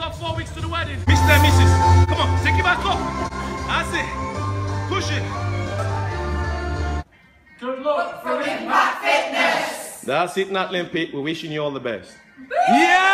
Got 4 weeks to the wedding. Mr. and Mrs. Come on, take it back up. That's it. Push it. Good luck from Impact Fitness. That's it, Natalie Pete. We're wishing you all the best. Yeah!